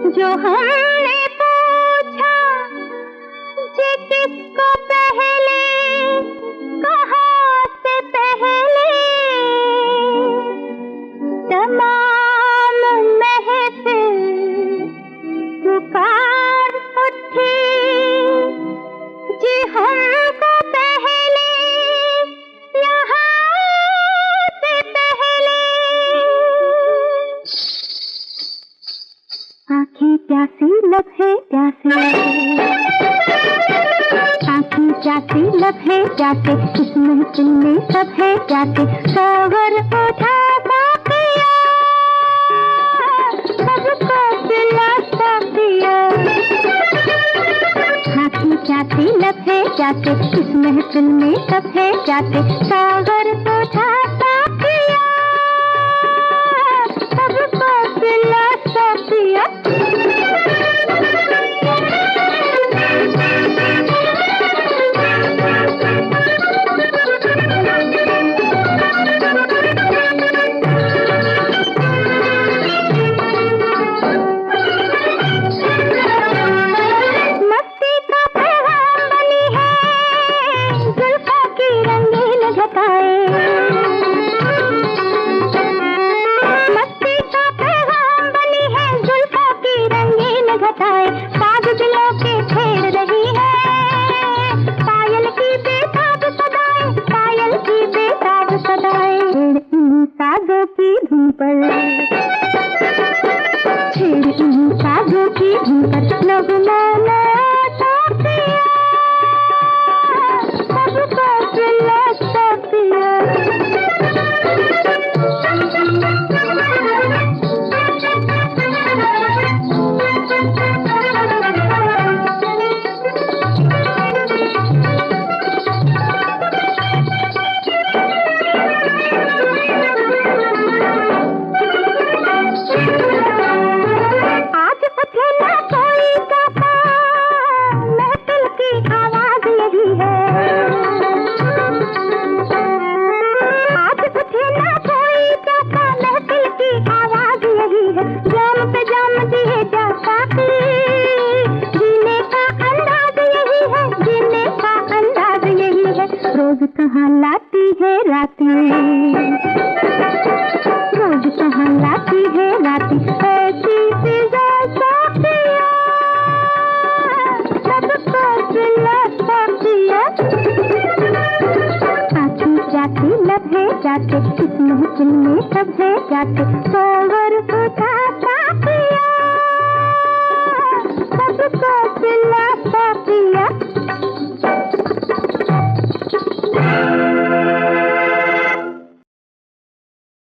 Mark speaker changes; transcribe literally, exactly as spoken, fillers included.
Speaker 1: जो हमने पूछा जे किसको पहले, कहाँ से पहले, तमाम महफिल पुकार उठी जी हमको पहले, यहाँ से पहले। आँखें प्यासी लब है प्यासे, आँखें प्यासी लब है प्यासे, इस महफिल में सब है प्यासे, सागर उठा साथिया सबको पिलाता पिया। आँखें प्यासी लब है प्यासे, इस महफिल में सब है प्यासे, सागर उठा साथिया सबको पिलाता पिया। साधु की धुन पर नगमा साथिया सबको पिलाता पिया। रोज कहाँ लाती है रातें, रोज कहाँ लाती है रातें, ऐसी फिजा साथिया सबको पिलाता पिया। आँखें जाती लब है जाते, इस महफिल में सब है जाते, सागर उठाता पिया सबको पिलाता पिया।